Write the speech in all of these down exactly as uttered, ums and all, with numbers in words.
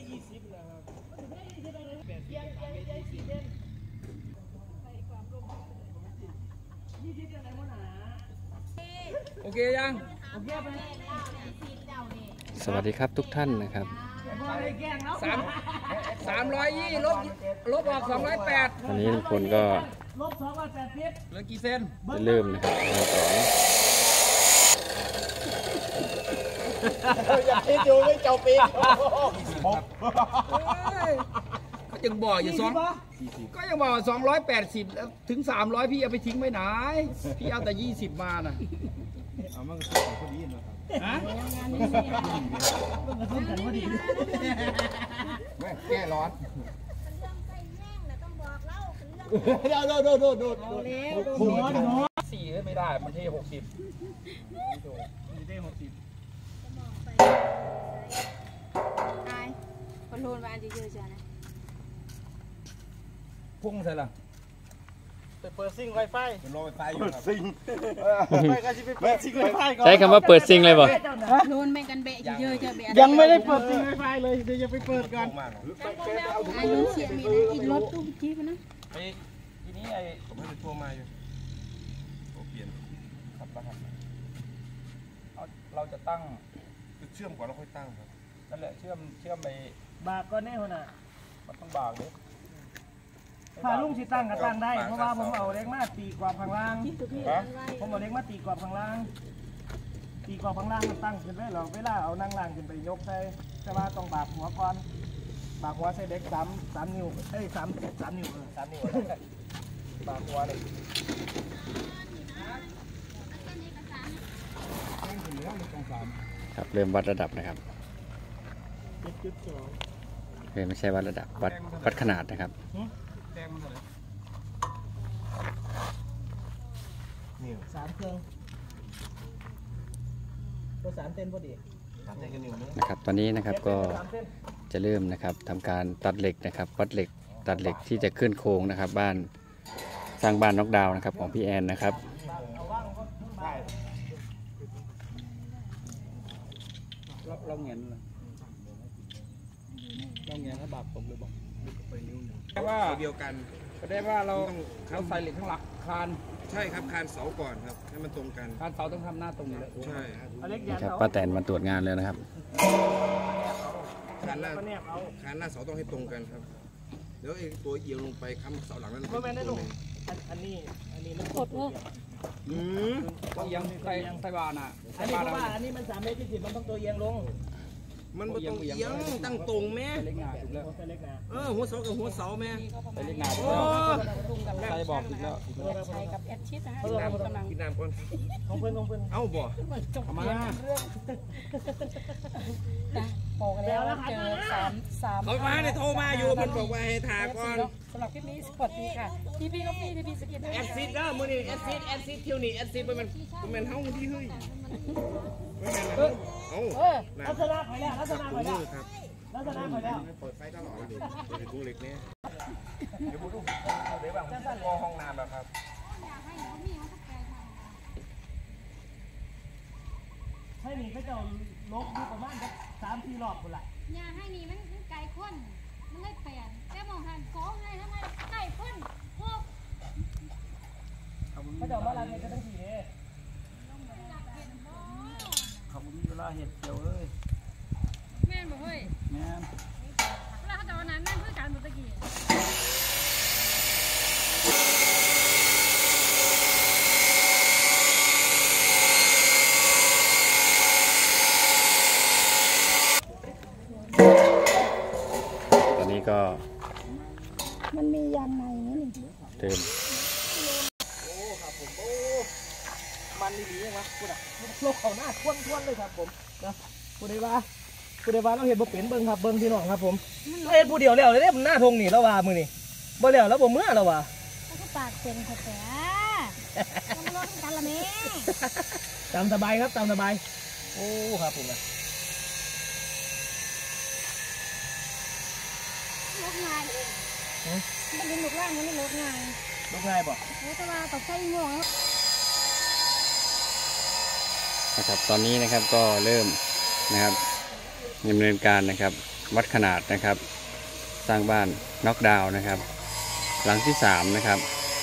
ยี่สิบนะครับโอเคยังสวัสดีครับทุกท่านนะครับสามสามร้อยยี่ลบลบออกสองร้อยแปดวันนี้ทุกคนก็ลบสองร้อยแปดสิบเหลือกี่เซนเริ่มนะครับสองอยากคิดอยู่ไม่เจ้าปีก็ยังบอกอยู่สองก็ยังบอกสองร้อยแปดสิบถึงสามร้อยพี่เอาไปทิ้งไว้ไหนพี่เอาแต่ยี่สิบมาน่ะเอามันก็สุดพอดีนะครับฮะแก้ร้อนโดดโดดโดดโดดโดดสี่ไม่ได้มันที่หกสิบมันที่หกสิบตายคนโดนวานเยอะๆจ้ะนะพุ่งใช่หรอไปเปิดซิงไวไฟรอไวไฟอยู่ครับซิงไปกันจะไปเปิดซิงไวไฟก่อนใช้คำว่าเปิดซิงเลยบ่โดนแม่กันเบะเยอะๆจ้ะเบะยังไม่ได้เปิดซิงไวไฟเลยเดี๋ยวจะไปเปิดก่อนอายุเสียมีนะอีรถตู้จี๊ปนะไปทีนี้ไอ้ผมให้ตัวมาอยู่เปลี่ยนขับรหัสเราจะตั้งเชื่อมก่อนแล้วค่อยตั้งครับนั่นแหละเชื่อมเชื่อมไปบากก็แน่คนน่ะมันต้องบากเลยถ้าลุงสิตั้งก็ตั้งได้เพราะว่าผมเอาเล็กมาตีกรอบข้างล่างผมเอาเล็กมาตีกรอบข้างล่างตีกรอบข้างล่างมันตั้งขึ้นได้หรอเวลาเอานั่งล่างขึ้นไปยกใส่แต่ว่าต้องบากหัวก่อนบากหัวใส่เล็กสามสามนิ้วเอ้ยสามสามนิ้วเออสามนิ้วบากหัวเลยครับเริ่มวัดระดับนะครับเริ่มไม่ใช่วัดระดับวัดวัดขนาดนะครับสามเครื่องตัวสามเส้นพอดีนะครับตอนนี้นะครับก็จะเริ่มนะครับทำการตัดเหล็กนะครับวัดเหล็กตัดเหล็กที่จะขึ้นโครงนะครับบ้านสร้างบ้านน็อกดาวน์นะครับของพี่แอนนะครับเราเงียนเราเงียนถ้าบาปตกเลยบอกแต่ว่าเดียวกันก็ได้ว่าเราเราใส่เหล็กข้างหลังคานใช่ครับคานเสาก่อนครับให้มันตรงกันคานเสาต้องทำหน้าตรงเลยใช่ครับป้าแตนมาตรวจงานแล้วนะครับคานหน้าคานหน้าเสาต้องให้ตรงกันครับแล้วไอ้ตัวเอียงลงไปค้ำเสาหลังนั้นไม่ได้ลงอันนี้อันนี้มันกดเลยอืมตัวเอียงใส่ใส่บานอ่ะอันนี้เพราะว่าอันนี้มันสามเมตรยี่สิบมันต้องตัวเอียงลงมันไม่ต้องเอียงตั้งตรงแม่เออหัวเสากับหัวเสาแม่ใส่เล็กหนาถูกแล้วใส่บอกถูกแล้วใช้กับแอดชิดนะฮะกำลังกินน้ำก่อนของเพื่อนของเพื่อนเอ้าบ่เอามาโปกันแล้วเจอสามสามเขามาเนี่ยโทรมาอยู่มันบอกว่าให้ทาก่อนสำหรับคลิปนี้สวัสดีค่ะทีพีก็มีทีพีสกินแอดซิดก็มือนี่แอดซิดแอดซิดคิวนี่แอดซิดเป็นมันเป็นมันเฮ้าที่เฮ้ยเออลักษณะไปแล้วลักษณะไปแล้วลักษณะไปแล้วเปิดไฟตลอดเลยเปิดตู้เล็กเนี่ยเดี๋ยวดูเดี๋ยวแบบวอห้องน้ำแบบครับให้หนีไปเจ้าลบอยู่ประมาณสามสี่รอบคนละเนี่ยให้หนีมันไก่ข้นมันไม่เปลี่ยนแค่มองหันโก้ให้ทำไมไก่ข้นพวกเขาเจ้าบ้านเราเนี่ยจะต้องสีเลยเขาบุญเวลาเห็ดเกี่ยวเลยแม่นบ่เฮ้ยแม่นเวลาเขาจะเอานั้นแม่นเพื่อการบุตรกี้ตอนนี้ก็มันมียางในนี่เติมมันดีๆนะพูดอ่ะโลกเขาหน้าทวนทวนเลยครับผมนะพูดได้ว่าพูดได้ว่าเราเห็นบ่เปลี่ยนเบิ้งครับเบิ้งพี่น้องครับผมเราเห็นผู้เดียวแล้วเลยเนี่ยมันหน้าทงนี่แล้วว่ามือนี่บ่แล้วแล้วบ่เมื่อแล้วว่าก็ปากเป็นแผลต้องรอกันละแม่ตามสบายครับตามสบายโอ้ครับผมนะลดง่ายมันเป็นลดล่างมันไม่ลดง่ายลดง่ายป่ะแต่ว่าตกใจง่วงนะครับตอนนี้นะครับก็เริ่มนะครับดำเนินการนะครับวัดขนาดนะครับสร้างบ้านน็อกดาวน์นะครับหลังที่สามนะครับ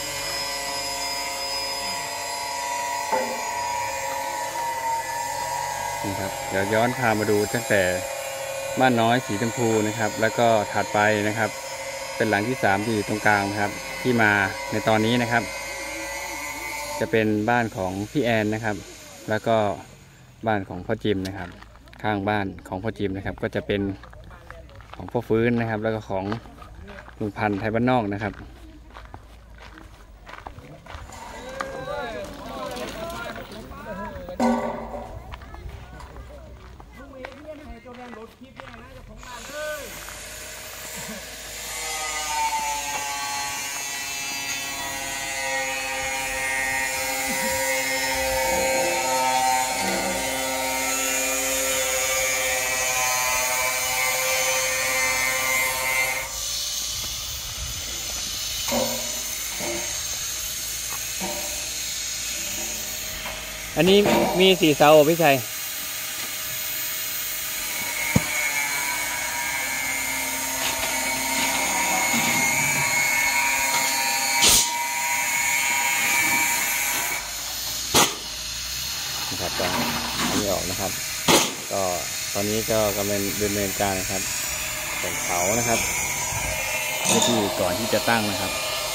นี่ครับเดี๋ยวย้อนพามาดูตั้งแต่บ้านน้อยสีชมพูนะครับแล้วก็ถัดไปนะครับเป็นหลังที่สามที่อยู่ตรงกลางนะครับที่มาในตอนนี้นะครับจะเป็นบ้านของพี่แอนนะครับแล้วก็บ้านของพ่อจิมนะครับข้างบ้านของพ่อจิมนะครับก็จะเป็นของพ่อฟื้นนะครับแล้วก็ของลุงพันธ์ไทยบ้านนอกนะครับอันนี้มีสี่เสาพี่ชัยนะครับก็อันนี้ออกนะครับก็ตอนนี้ก็กำลังดำเนินการนะครับแต่งเสานะครับไม่ที่ก่อนที่จะตั้งนะครับ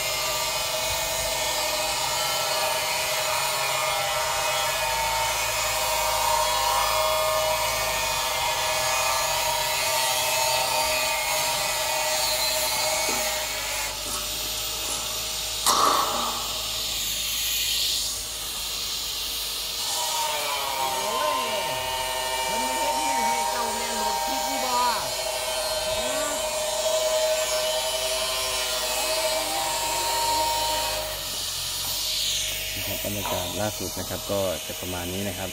บรรยากาศล่าสุดนะครับก็จะประมาณนี้นะครับ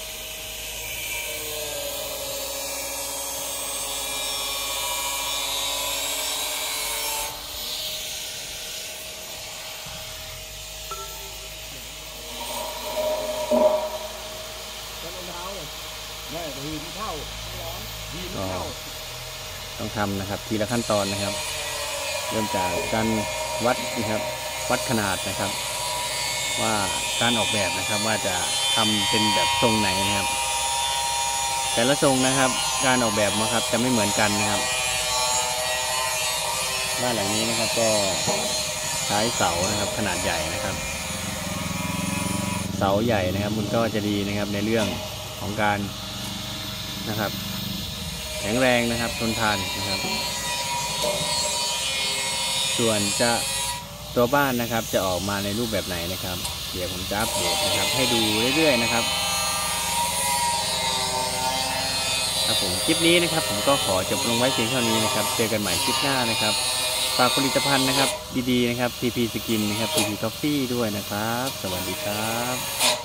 ก็ต้องทำนะครับทีละขั้นตอนนะครับเริ่มจากการวัดนะครับวัดขนาดนะครับว่าการออกแบบนะครับว่าจะทำเป็นแบบทรงไหนนะครับแต่ละทรงนะครับการออกแบบนะครับจะไม่เหมือนกันนะครับบ้านหลังนี้นะครับก็ใช้เสานะครับขนาดใหญ่นะครับเสาใหญ่นะครับมันก็จะดีนะครับในเรื่องของการนะครับแข็งแรงนะครับทนทานนะครับส่วนจะตัวบ้านนะครับจะออกมาในรูปแบบไหนนะครับเดี๋ยวผมจะอัปเดตนะครับให้ดูเรื่อยๆนะครับครับผมคลิปนี้นะครับผมก็ขอจบลงไว้เพียงเท่านี้นะครับเจอกันใหม่คลิปหน้านะครับฝากผลิตภัณฑ์นะครับดีๆนะครับ ที พี Skin นะครับ ที พี Coffee ด้วยนะครับสวัสดีครับ